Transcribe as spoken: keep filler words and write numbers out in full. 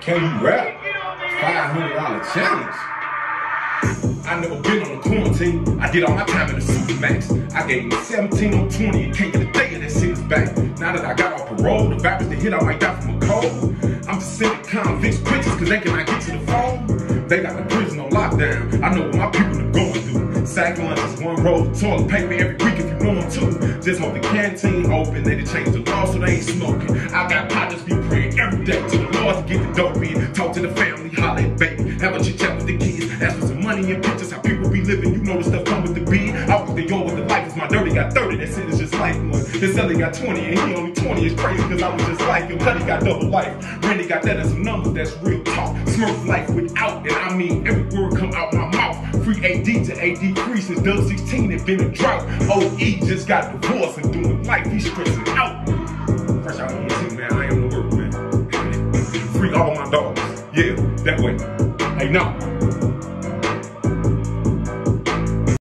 Can you rap? five hundred dollar challenge. I never been on a quarantine. I did all my time in the Supermax. I gave me seventeen on twenty and can't get a day of that shit is back. Now that I got off parole, the virus that hit, I might die from a cold. I'm just sending convicts pictures cause they cannot get to the phone. They got the prison on lockdown. I know what my people are going through. Sack lunches, one roll of toilet paper every week if you want to. Just hope the canteen open, they done change the law so they ain't smoking. I got partners be praying every day to the Lord to get the dope in. Talk to the family, holler at baby, have a chit chat with the kids. Ask for some money and pictures, how people be living. You know the stuff come with the beat. I was the yo with the life, my dirty got thirty, that shit is just like one. His Ellie got twenty and he only twenty. It's crazy cause I was just like him. Cuddy got double life. Randy got that as a number, that's real talk. Smurf life without, and I mean every word come out my mouth. Free A D to A D free since Dub sixteen and been a drought. O E just got divorced and doing life, he's stressing out. Fresh out on the team, man, I ain't on the work, man. Free all my dogs, yeah, that way. Hey, no.